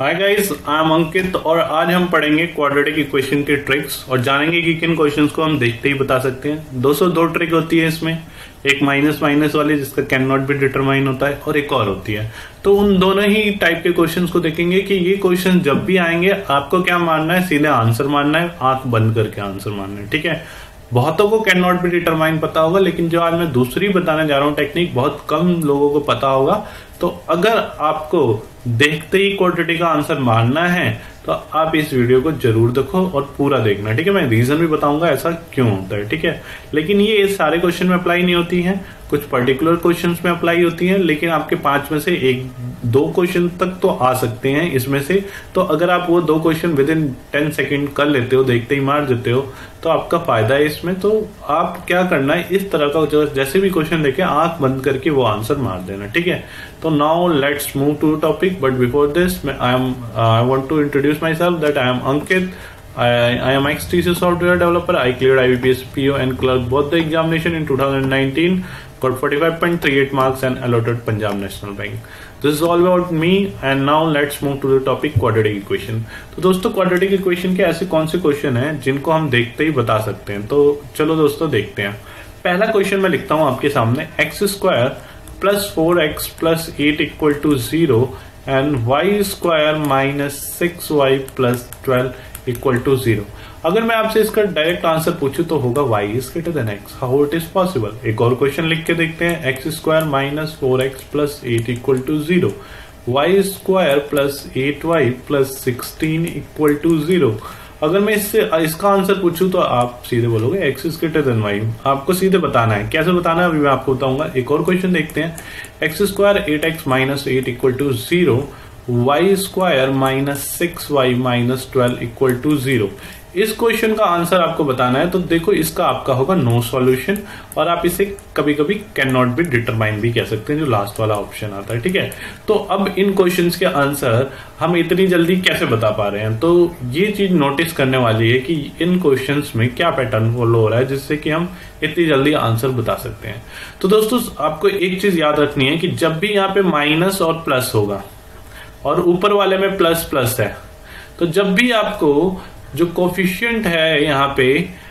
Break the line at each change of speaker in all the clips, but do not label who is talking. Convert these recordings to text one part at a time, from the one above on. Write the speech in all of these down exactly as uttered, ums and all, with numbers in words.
Hi guys, I am अंकित और आज हम पढ़ेंगे क्वाड्रेटिक इक्वेशन के ट्रिक्स और जानेंगे कि किन क्वेश्चंस को हम देखते ही बता सकते हैं। दोस्तों दो ट्रिक होती है इसमें, एक माइनस माइनस वाली जिसका कैन नॉट बी डिटरमाइन होता है और एक और होती है। तो उन दोनों ही टाइप के क्वेश्चंस को देखेंगे कि ये क्वेश्चन जब भी आएंगे आपको क्या मानना है, सीधे आंसर मानना है, आंख बंद करके आंसर मानना है। ठीक है, बहुतों को कैन नॉट बी डिटरमाइन पता होगा, लेकिन जो आज मैं दूसरी बताने जा रहा हूँ टेक्निक बहुत कम लोगों को पता होगा। तो अगर आपको देखते ही क्वाड्रेटिक का आंसर मानना है तो आप इस वीडियो को जरूर देखो और पूरा देखना। ठीक है, मैं रीजन भी बताऊंगा ऐसा क्यों होता है। ठीक है, लेकिन ये सारे क्वेश्चन में अप्लाई नहीं होती हैं, कुछ पर्टिकुलर क्वेश्चंस में अप्लाई होती हैं, लेकिन आपके पांच में से एक दो क्वेश्चन तक तो आ सकते हैं इसमें से। तो अगर आप वो दो question within ten second कर लेते हो, देखते ही मार देते हो, तो आपका फायदा है इसमें। तो आप क्या करना है, इस तरह का जैसे भी क्वेश्चन देखे आंख बंद करके वो आंसर मार देना। ठीक है, तो now let's move to topic, but before this I am I want to introduce myself that I am Ankit. I, I am ex-T C software developer. I cleared I B P S P O and clerked both the examination in twenty nineteen. Got forty-five point three eight marks and allotted Punjab National Bank. This is all about me. And now let's move to the topic quadratic equation. तो दोस्तों quadratic equation के ऐसे कौन से question हैं जिनको हम देखते ही बता सकते हैं। तो चलो दोस्तों देखते हैं। पहला क्वेश्चन मैं लिखता हूँ आपके सामने, x square plus four x plus eight equal to zero and y square minus six y plus twelve equal to zero. अगर मैं आपसे इसका डायरेक्ट आंसर पूछूं तो होगा y is greater than x, how it is possible. एक और question लिख के देखते हैं, x square minus four x plus eight equal to zero, y square plus eight y plus sixteen equal to zero. अगर मैं इससे इसका आंसर पूछूं तो आप सीधे बोलोगे x is greater than y। आपको सीधे बताना है, कैसे बताना है अभी मैं आपको बताऊंगा। एक और क्वेश्चन देखते हैं, x square eight x minus eight equal to zero, y square minus six y minus twelve equal to zero. इस क्वेश्चन का आंसर आपको बताना है। तो देखो इसका आपका होगा नो सॉल्यूशन, और आप इसे कभी कभी कैन नॉट बी डिटरमाइन भी कह सकते हैं, जो लास्ट वाला ऑप्शन आता है। ठीक है, तो अब इन क्वेश्चंस के आंसर हम इतनी जल्दी कैसे बता पा रहे हैं, तो ये चीज नोटिस करने वाली है कि इन क्वेश्चंस में क्या पैटर्न फॉलो हो रहा है जिससे कि हम इतनी जल्दी आंसर बता सकते हैं। तो दोस्तों आपको एक चीज याद रखनी है कि जब भी यहाँ पे माइनस और प्लस होगा और ऊपर वाले में प्लस प्लस है, तो जब भी आपको जो कोफिशिएंट है यहाँ पे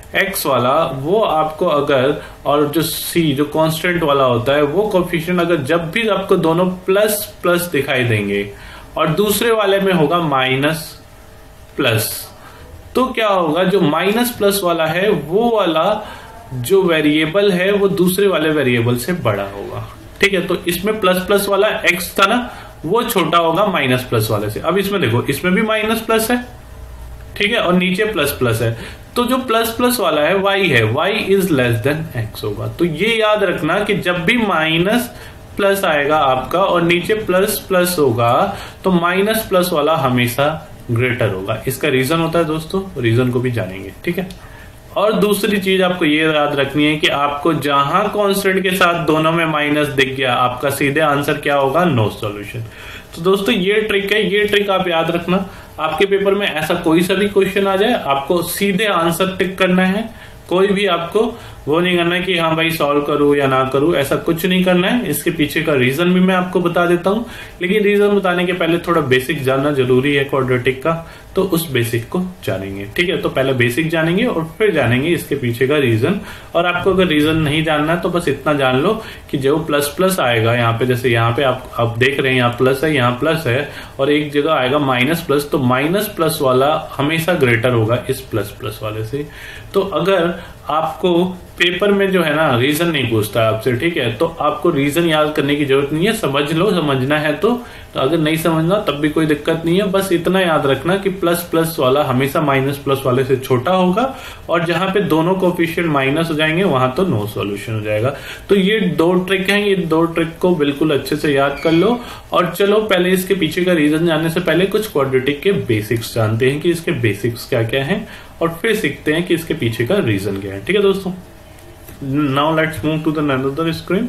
x वाला, वो आपको अगर, और जो c जो कांस्टेंट वाला होता है वो कोफिशिएंट, अगर जब भी आपको दोनों प्लस प्लस दिखाई देंगे और दूसरे वाले में होगा माइनस प्लस, तो क्या होगा, जो माइनस प्लस वाला है वो वाला जो वेरिएबल है वो दूसरे वाले वेरिएबल से बड़ा होगा। ठीक है, तो इसमें प्लस प्लस वाला x था ना, वो छोटा होगा माइनस प्लस वाले से। अब इसमें देखो, इसमें भी माइनस प्लस है, ठीक है, और नीचे प्लस प्लस है, तो जो प्लस प्लस वाला है y है, y is less than x होगा। तो ये याद रखना कि जब भी माइनस प्लस आएगा आपका और नीचे प्लस प्लस होगा तो माइनस प्लस वाला हमेशा ग्रेटर होगा। इसका रीजन होता है दोस्तों, रीजन को भी जानेंगे। ठीक है, और दूसरी चीज आपको ये याद रखनी है कि आपको जहां कांस्टेंट के साथ दोनों में माइनस दिख गया, आपका सीधे आंसर क्या होगा, नो सॉल्यूशन। तो दोस्तों ये ट्रिक है, ये ट्रिक आप याद रखना। आपके पेपर में ऐसा कोई सा भी क्वेश्चन आ जाए, आपको सीधे आंसर टिक करना है, कोई भी आपको वो नहीं करना है कि हाँ भाई सॉल्व करूं या ना करूं, ऐसा कुछ नहीं करना है। इसके पीछे का रीजन भी मैं आपको बता देता हूं, लेकिन रीजन बताने के पहले थोड़ा बेसिक जानना जरूरी है क्वाड्रेटिक का, तो उस बेसिक को जानेंगे। ठीक है, तो पहले बेसिक जानेंगे और फिर जानेंगे इसके पीछे का रीजन। और आपको अगर रीजन नहीं जानना है तो बस इतना जान लो कि जो प्लस प्लस आएगा यहाँ पे, जैसे यहाँ पे आप आप देख रहे हैं यहाँ प्लस है, यहाँ प्लस है, और एक जगह आएगा माइनस प्लस, तो माइनस प्लस वाला हमेशा ग्रेटर होगा इस प्लस प्लस वाले से। तो अगर आपको पेपर में जो है ना रीजन नहीं पूछता है आपसे, ठीक है, तो आपको रीजन याद करने की जरूरत नहीं है, समझ लो, समझना है तो, तो अगर नहीं समझना तब भी कोई दिक्कत नहीं है। बस इतना याद रखना कि प्लस प्लस वाला हमेशा माइनस प्लस वाले से छोटा होगा, और जहां पे दोनों कोफिशिएंट माइनस हो जाएंगे वहां तो नो सॉल्यूशन हो जाएगा। तो ये दो ट्रिक हैं, ये दो ट्रिक को बिल्कुल अच्छे से याद कर लो। और चलो पहले इसके पीछे का रीजन जानने से पहले कुछ क्वाड्रेटिक के बेसिक्स जानते हैं कि इसके बेसिक्स क्या क्या हैं, और फिर सीखते हैं कि इसके पीछे का रीजन क्या है। ठीक है दोस्तों, now let's move to the another screen.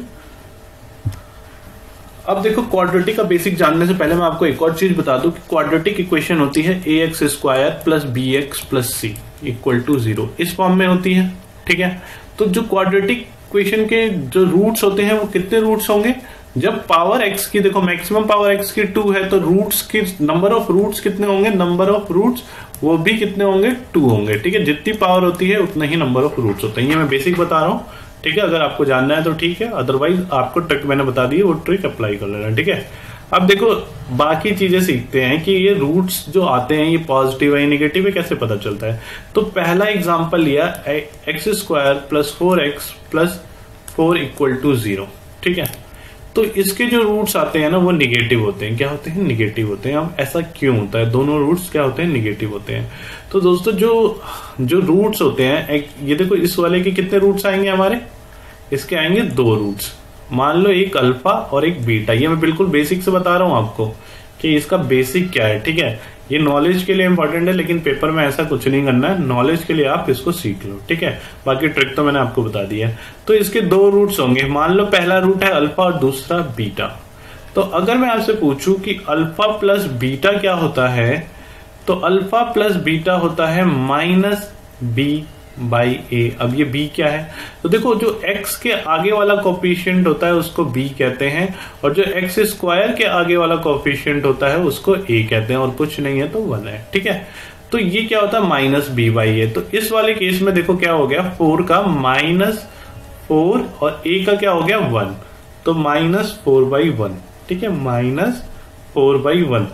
अब देखो क्वाड्रेटिक का बेसिक जानने से पहले मैं आपको एक और चीज बता दूं कि क्वाड्रेटिक इक्वेशन होती है a x square plus b x plus c equal to zero, इस फॉर्म में होती है। ठीक है, तो जो क्वाड्रेटिक इक्वेशन के जो रूट्स होते हैं वो कितने रूट्स होंगे, जब पावर x की देखो मैक्सिमम पावर x की टू है तो रूट्स की नंबर ऑफ रूट्स कितने होंगे, नंबर ऑफ रूट्स वो भी कितने होंगे, टू होंगे। ठीक है, जितनी पावर होती है उतना ही नंबर ऑफ रूट्स होते हैं। ये मैं बेसिक बता रहा हूँ। ठीक है, अगर आपको जानना है तो ठीक है, अदरवाइज आपको ट्रिक मैंने बता दी है, वो ट्रिक अप्लाई कर लेना। ठीक है, अब देखो बाकी चीजें सीखते हैं कि ये रूट्स जो आते हैं ये पॉजिटिव है नेगेटिव है, कैसे पता चलता है। तो पहला एग्जांपल लिया x square plus four x plus four equal to zero. ठीक है, तो इसके जो रूट्स आते हैं ना वो निगेटिव होते हैं। क्या होते हैं, निगेटिव होते हैं। अब ऐसा क्यों होता है, दोनों रूट्स क्या होते हैं, निगेटिव होते हैं। तो दोस्तों जो जो रूट्स होते हैं, एक ये देखो इस वाले के कितने रूट्स आएंगे हमारे, इसके आएंगे दो रूट्स। मान लो एक अल्फा और एक बीटा। ये मैं बिल्कुल बेसिक से बता रहा हूं आपको कि इसका बेसिक क्या है। ठीक है, ये नॉलेज के लिए इंपॉर्टेंट है, लेकिन पेपर में ऐसा कुछ नहीं करना है। नॉलेज के लिए आप इसको सीख लो। ठीक है, बाकी ट्रिक तो मैंने आपको बता दी है। तो इसके दो रूट्स होंगे। मान लो पहला रूट है अल्फा और दूसरा बीटा। तो अगर मैं आपसे पूछूं कि अल्फा प्लस बीटा क्या होता है, तो अल्फा प्लस बीटा होता है माइनस बी बाई ए। अब ये b क्या है, तो देखो जो x के आगे वाला कोफिशिएंट होता है उसको b कहते हैं, और जो x स्क्वायर के आगे वाला कोफिशिएंट होता है उसको a कहते हैं, और कुछ नहीं है तो वन है। ठीक है, तो ये क्या होता है, माइनस बी बाई ए। तो इस वाले केस में देखो क्या हो गया, फोर का माइनस फोर और a का क्या हो गया, वन। तो माइनस फोर बाई वन। ठीक है, माइनस फोर बाई वन,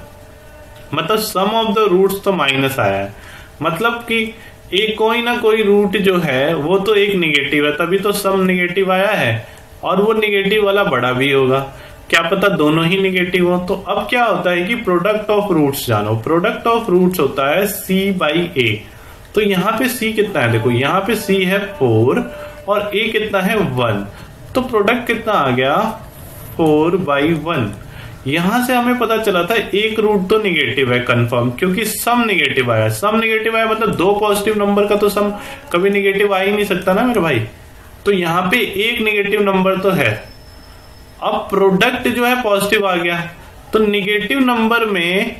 मतलब सम ऑफ द रूट्स तो माइनस आया है, मतलब कि एक कोई ना कोई रूट जो है वो तो एक निगेटिव है, तभी तो सम निगेटिव आया है, और वो निगेटिव वाला बड़ा भी होगा। क्या पता दोनों ही निगेटिव हो। तो अब क्या होता है कि प्रोडक्ट ऑफ रूट्स जानो। प्रोडक्ट ऑफ रूट्स होता है c बाई ए। तो यहाँ पे c कितना है, देखो यहाँ पे c है फोर और a कितना है, वन। तो प्रोडक्ट कितना आ गया, फोर बाई वन। यहां से हमें पता चला था एक रूट तो निगेटिव है कंफर्म, क्योंकि सम निगेटिव आया। सम निगेटिव आया मतलब दो पॉजिटिव नंबर का तो सम कभी निगेटिव आ ही नहीं सकता ना मेरे भाई। तो यहाँ पे एक निगेटिव नंबर तो है। अब प्रोडक्ट जो है पॉजिटिव आ गया, तो निगेटिव नंबर में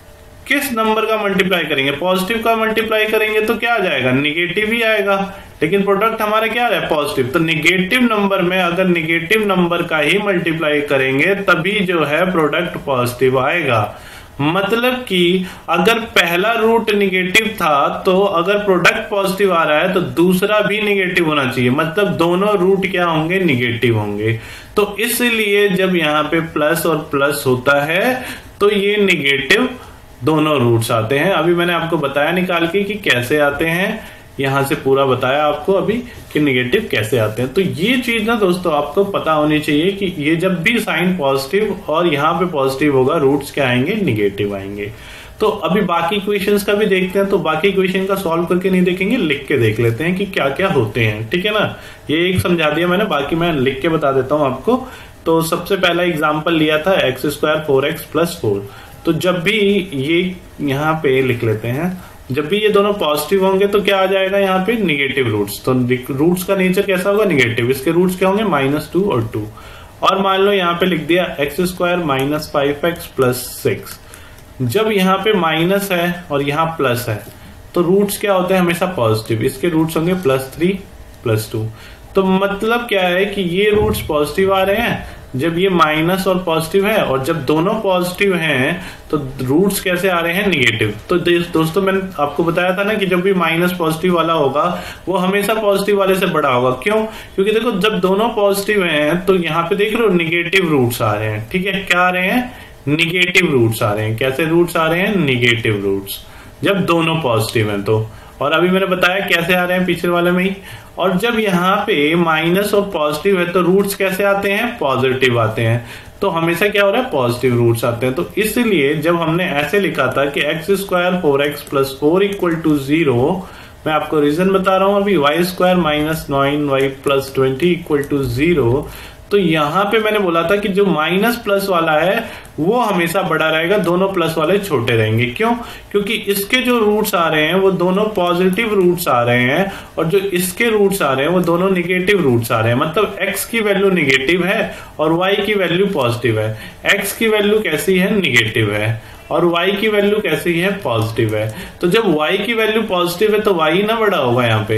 किस नंबर का मल्टीप्लाई करेंगे, पॉजिटिव का मल्टीप्लाई करेंगे तो क्या आ जाएगा, निगेटिव ही आएगा। लेकिन प्रोडक्ट हमारा क्या है, पॉजिटिव। तो निगेटिव नंबर में अगर निगेटिव नंबर का ही मल्टीप्लाई करेंगे तभी जो है प्रोडक्ट पॉजिटिव आएगा। मतलब कि अगर पहला रूट निगेटिव था तो अगर प्रोडक्ट पॉजिटिव आ रहा है तो दूसरा भी निगेटिव होना चाहिए, मतलब दोनों रूट क्या होंगे, निगेटिव होंगे। तो इसलिए जब यहाँ पे प्लस और प्लस होता है तो ये निगेटिव दोनों रूट्स आते हैं। अभी मैंने आपको बताया निकाल के कि कैसे आते हैं, यहां से पूरा बताया आपको अभी कि निगेटिव कैसे आते हैं। तो ये चीज ना दोस्तों आपको पता होनी चाहिए कि ये जब भी साइन पॉजिटिव और यहाँ पे पॉजिटिव होगा, रूट्स क्या आएंगे, निगेटिव आएंगे। तो अभी बाकी इक्वेशंस का भी देखते हैं। तो बाकी इक्वेशन का सॉल्व करके नहीं देखेंगे, लिख के देख लेते हैं कि क्या क्या होते हैं। ठीक है ना, ये एक समझा दिया मैंने, बाकी मैं लिख के बता देता हूँ आपको। तो सबसे पहला एग्जाम्पल लिया था x square four x plus four. तो जब भी ये यहाँ पे लिख लेते हैं, जब भी ये दोनों पॉजिटिव होंगे तो क्या आ जाएगा यहाँ पे, निगेटिव रूट्स। तो रूट्स का नेचर कैसा होगा, निगेटिव। इसके रूट्स क्या होंगे, माइनस टू और टू। और मान लो यहाँ पे लिख दिया x square minus five x plus six. जब यहाँ पे माइनस है और यहाँ प्लस है तो रूट्स क्या होते हैं, हमेशा पॉजिटिव। इसके रूट्स होंगे प्लस थ्री प्लस टू। तो मतलब क्या है कि ये रूट्स पॉजिटिव आ रहे हैं जब ये माइनस और पॉजिटिव है, और जब दोनों पॉजिटिव हैं तो रूट्स कैसे आ रहे हैं, निगेटिव। तो दोस्तों मैंने आपको बताया था ना कि जब भी माइनस पॉजिटिव वाला होगा वो हमेशा पॉजिटिव वाले से बड़ा होगा। क्यों, क्योंकि देखो जब दोनों पॉजिटिव हैं तो यहाँ पे देख रहे हो निगेटिव रूट्स आ रहे हैं। ठीक है, क्या आ रहे हैं, निगेटिव रूट्स आ रहे हैं। कैसे रूट्स आ रहे हैं, निगेटिव रूट्स, जब दोनों पॉजिटिव हैं तो। और अभी मैंने बताया कैसे आ रहे हैं, पिछले वाले में ही। और जब यहाँ पे माइनस और पॉजिटिव है तो रूट्स कैसे आते हैं, पॉजिटिव आते हैं। तो हमेशा क्या हो रहा है, पॉजिटिव रूट्स आते हैं। तो इसलिए जब हमने ऐसे लिखा था कि x square four x plus four equal to zero, मैं आपको रीजन बता रहा हूं अभी, y square minus nine y plus twenty equal to zero. तो यहाँ पे मैंने बोला था कि जो माइनस प्लस वाला है वो हमेशा बड़ा रहेगा, दोनों प्लस वाले छोटे रहेंगे। क्यों, क्योंकि इसके जो रूट्स आ रहे हैं वो दोनों पॉजिटिव रूट्स आ रहे हैं, और जो इसके रूट्स आ रहे हैं वो दोनों निगेटिव रूट्स आ रहे हैं। मतलब x की वैल्यू निगेटिव है और y की वैल्यू पॉजिटिव है। x की वैल्यू कैसी है, निगेटिव है, और y की वैल्यू कैसी है, पॉजिटिव है। तो जब y की वैल्यू पॉजिटिव है तो y ना बड़ा होगा यहाँ पे।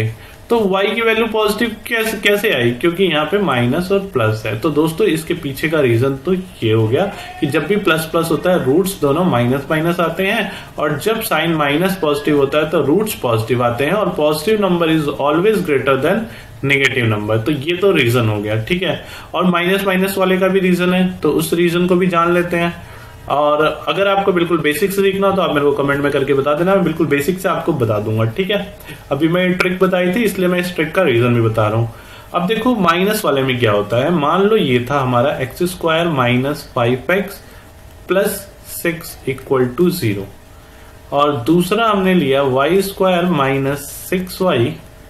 तो y की वैल्यू पॉजिटिव कैसे कैसे आई, क्योंकि यहाँ पे माइनस और प्लस है। तो दोस्तों इसके पीछे का रीजन तो ये हो गया कि जब भी प्लस प्लस होता है रूट्स दोनों माइनस माइनस आते हैं, और जब साइन माइनस पॉजिटिव होता है तो रूट्स पॉजिटिव आते हैं, और positive number is always greater than negative number. तो ये तो रीजन हो गया, ठीक है। और माइनस माइनस वाले का भी रीजन है, तो उस रीजन को भी जान लेते हैं। और अगर आपको बिल्कुल बेसिक से सीखना हो तो आप मेरे को कमेंट में करके बता देना, मैं बिल्कुल बेसिक से आपको बता दूंगा, ठीक है। अभी मैं ट्रिक बताई थी इसलिए मैं इस ट्रिक का रीजन भी बता रहा हूं। अब देखो माइनस वाले में क्या होता है, मान लो ये था हमारा x square minus five x plus six equal to zero, और दूसरा हमने लिया y square minus six y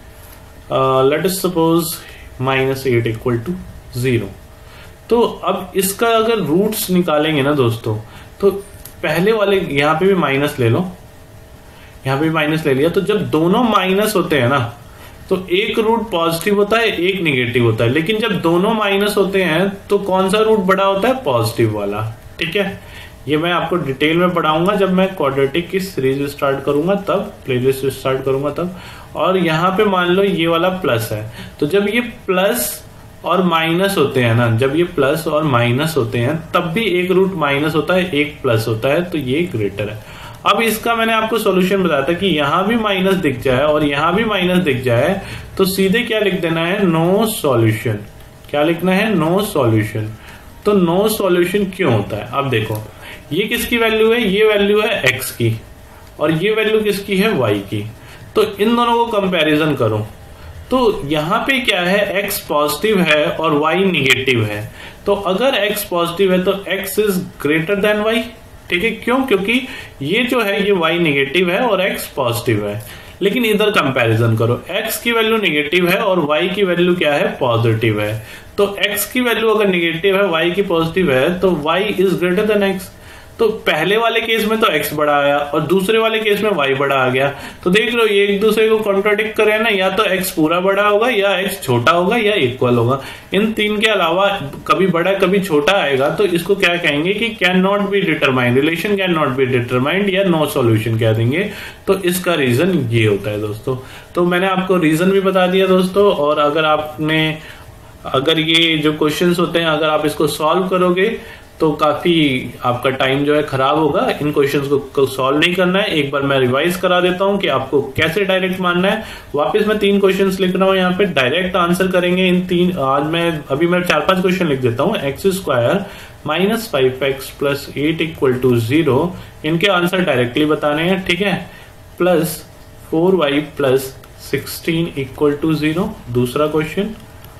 let us suppose minus eight equal to zero. तो अब इसका अगर रूट्स निकालेंगे ना दोस्तों, तो पहले वाले यहां पे भी माइनस ले लो, यहां पे भी माइनस ले लिया, तो जब दोनों माइनस होते हैं ना तो एक रूट पॉजिटिव होता है एक निगेटिव होता है, लेकिन जब दोनों माइनस होते हैं तो कौन सा रूट बड़ा होता है, पॉजिटिव वाला, ठीक है। ये मैं आपको डिटेल में पढ़ाऊंगा जब मैं क्वाड्रेटिक की सीरीज स्टार्ट करूंगा, तब प्लेलिस्ट स्टार्ट करूंगा तब। और यहाँ पे मान लो ये वाला प्लस है, तो जब ये प्लस और माइनस होते हैं ना, जब ये प्लस और माइनस होते हैं तब भी एक रूट माइनस होता है एक प्लस होता है, तो ये ग्रेटर है। अब इसका मैंने आपको सॉल्यूशन बताया था कि यहां भी माइनस दिख जाए और यहां भी माइनस दिख जाए तो सीधे क्या लिख देना है, नो सॉल्यूशन। क्या लिखना है, नो सॉल्यूशन। तो नो सॉल्यूशन क्यों होता है, अब देखो ये किसकी वैल्यू है, ये वैल्यू है एक्स की, और ये वैल्यू किसकी है, वाई की। तो इन दोनों को कंपैरिजन करो, तो यहां पे क्या है, x पॉजिटिव है और y निगेटिव है। तो अगर x पॉजिटिव है तो x is greater than y, ठीक है। क्यों, क्योंकि ये जो है ये y निगेटिव है और x पॉजिटिव है। लेकिन इधर कंपैरिजन करो, x की वैल्यू निगेटिव है और y की वैल्यू क्या है, पॉजिटिव है। तो x की वैल्यू अगर निगेटिव है, y की पॉजिटिव है, तो y is greater than x। तो पहले वाले केस में तो x बड़ा आया और दूसरे वाले केस में y बड़ा आ गया। तो देख लो ये एक दूसरे को कॉन्ट्राडिक्ट करे ना, या तो x पूरा बड़ा होगा या x छोटा होगा या इक्वल होगा। इन तीन के अलावा कभी बड़ा कभी छोटा आएगा तो इसको क्या कहेंगे कि can not be determined, relation can not be determined, या नो सॉल्यूशन कह देंगे। तो इसका रीजन ये होता है दोस्तों। तो मैंने आपको रीजन भी बता दिया दोस्तों। और अगर आपने अगर ये जो क्वेश्चंस होते हैं अगर आप इसको सॉल्व करोगे तो काफी आपका टाइम जो है खराब होगा। इन क्वेश्चंस को सॉल्व नहीं करना है। एक बार मैं रिवाइज करा देता हूं कि आपको कैसे डायरेक्ट मानना है। वापस मैं तीन क्वेश्चंस लिख रहा हूं यहाँ पे, डायरेक्ट आंसर करेंगे इन तीन। आज मैं अभी मैं चार पांच क्वेश्चन लिख देता हूं। X square minus five x plus eight equal to zero, इनके आंसर डायरेक्टली बताने हैं, ठीक है। Plus four y plus sixteen equal to zero, दूसरा question.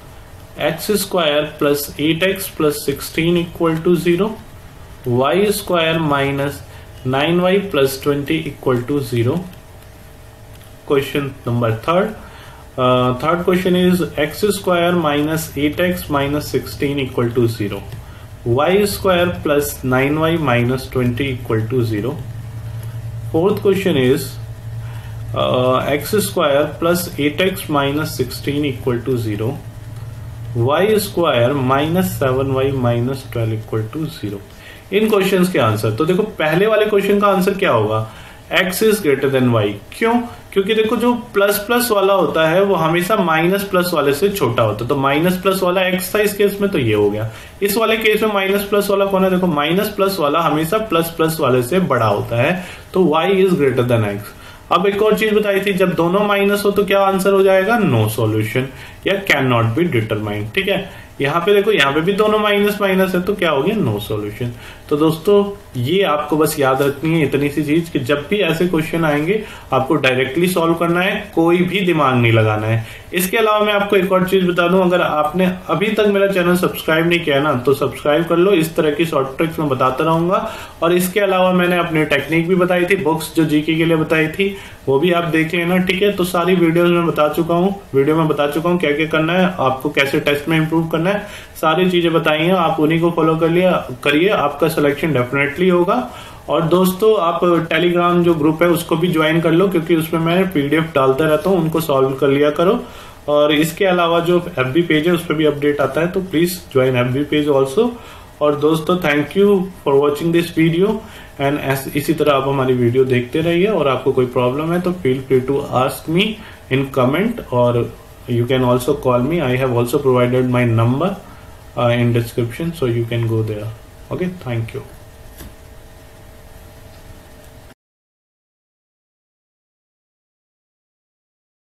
X square plus eight x plus sixteen equal to zero, y square minus nine y plus twenty equal to zero. Question number third, third question is x square minus eight x minus sixteen equal to zero, y square plus nine y minus twenty equal to zero. Fourth question is x square plus eight x minus sixteen equal to zero, y square minus seven y minus twelve equal to zero. इन questions के answer तो देखो पहले वाले question का answer क्या होगा, x is greater than y। क्यों, क्योंकि देखो जो प्लस प्लस वाला होता है वो हमेशा माइनस प्लस वाले से छोटा होता है। तो माइनस प्लस वाला x था इस केस में, तो ये हो गया। इस वाले केस में माइनस प्लस वाला कौन है, देखो माइनस प्लस वाला हमेशा प्लस प्लस वाले से बड़ा होता है, तो y is greater than x। अब एक और चीज बताई थी, जब दोनों माइनस हो तो क्या आंसर हो जाएगा, नो सॉल्यूशन या कैन नॉट बी डिटरमाइंड, ठीक है। यहाँ पे देखो यहाँ पे भी दोनों माइनस माइनस है तो क्या हो गया, नो सॉल्यूशन। तो दोस्तों ये आपको बस याद रखनी है इतनी सी चीज कि जब भी ऐसे क्वेश्चन आएंगे आपको डायरेक्टली सॉल्व करना है, कोई भी दिमाग नहीं लगाना है। इसके अलावा मैं आपको एक और चीज बता दूं, अगर आपने अभी तक मेरा चैनल सब्सक्राइब नहीं किया ना तो सब्सक्राइब कर लो। इस तरह की शॉर्ट ट्रिक्स मैं बताता रहूंगा। और इसके अलावा मैंने अपनी टेक्निक भी बताई थी, बुक्स जो जीके के लिए बताई थी वो भी आप देख लेना, ठीक है। तो सारी वीडियोस में बता चुका हूँ वीडियो में बता चुका हूँ क्या क्या करना है, आपको कैसे टेस्ट में इंप्रूव करना है, सारी चीजें बताई हैं। आप उन्हीं को फॉलो कर लिया करिए, आपका सिलेक्शन डेफिनेटली होगा। और दोस्तों आप टेलीग्राम जो ग्रुप है उसको भी ज्वाइन कर लो, क्योंकि उसमें मैं पीडीएफ डालता रहता हूँ, उनको सॉल्व कर लिया करो। और इसके अलावा जो एफबी पेज है उस पर भी अपडेट आता है, तो please join FB page also. और दोस्तों thank you for watching this video and इसी तरह आप हमारी वीडियो देखते रहिए। और आपको कोई प्रॉब्लम है तो feel free to ask me in comment, or you can also call me. I have also provided my number uh, in description, so you can go there. Okay, thank you.